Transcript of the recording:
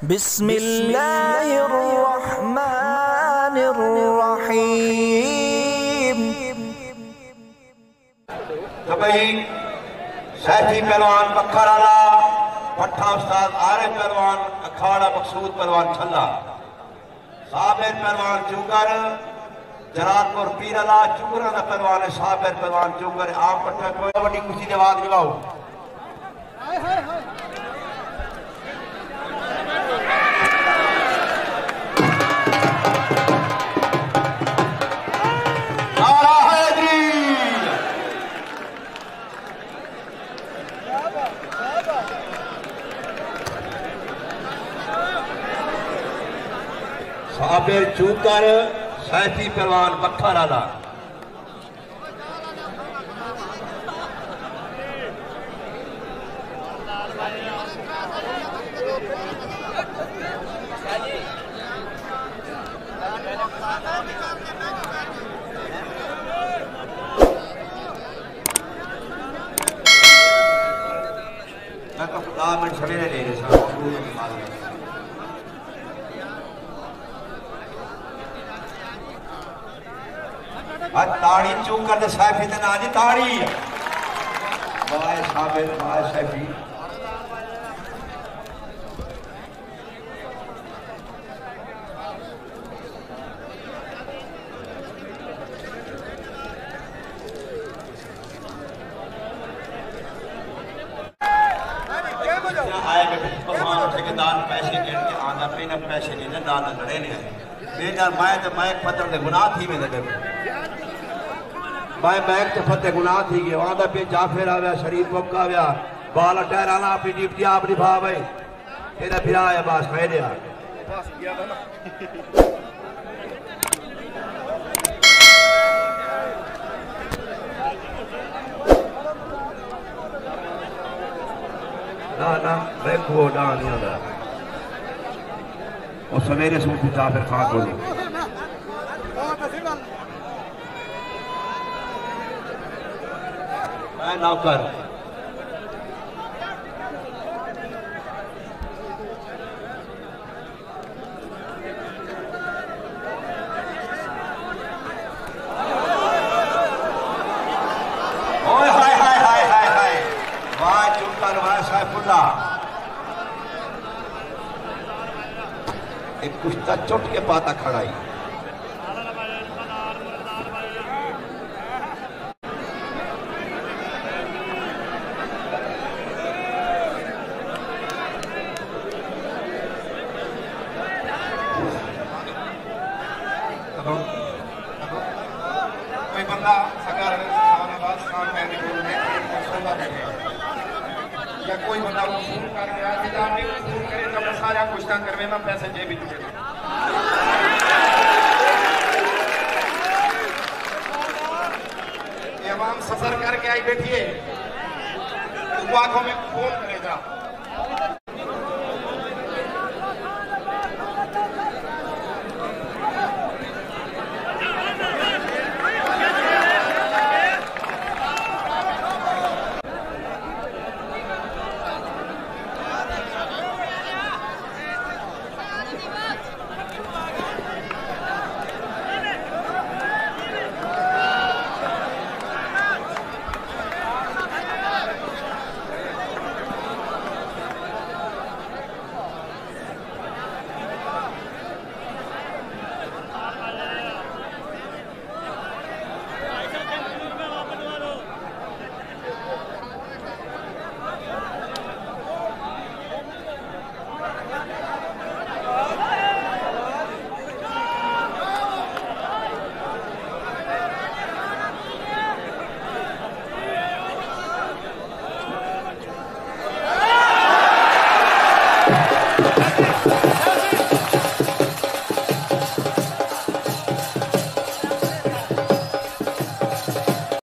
बिस्मिल्लाहिर्रहमानिर्रहीम। तो भाई सैफी पहलवान बखराला, भट्टा उस्ताद आरिफ पहलवान, अखाड़ा मकसूद पहलवान छल्ला, साबिर पहलवान चुगर, जलालपुर पीरला चुगरा का पहलवान साबिर पहलवान चुगर आम पट्टा कोई बड़ी खुशी ने आवाज निभाओ। साबिर चूकर सैफी पहलवान बखराला। मैं तो 10 मिनट सवेरे ले रहे सर ताड़ी चूक कर सैफी ते ना जी ताड़ी बाय साबिर बाय सैफी। आए भगवान ठेकेदार पैसे गिन के आंदा पे न पैसे नहीं ना लड़े ने बेजा मैं पत्थर दे गुनाह थी में दे मैं बैग च फते गुनाह थी गयो आंदा पे जाफर आया शरीफ पक्का आया बाल टहराना अपनी ड्यूटी आप निभा भाई तेरा फिरा है बस कह दिया बस किया था ना मैं को ना नहीं होता और सवेरे सूट जाफर खान बोली मैं नौकर ओए हाय हाय हाय हाय हाय वाह चुकर वाह सैफुल्ला एक कुश्ता चुट के पाता खड़ाई कोई बंदा अगर या कोई बंदा फोन कर गया फोन करे तो मैं सारा कुश्ता करवे में पैसे जे भी दूंगा ये आवाम सफर करके आई बैठी है तो आंखों में फोन करेगा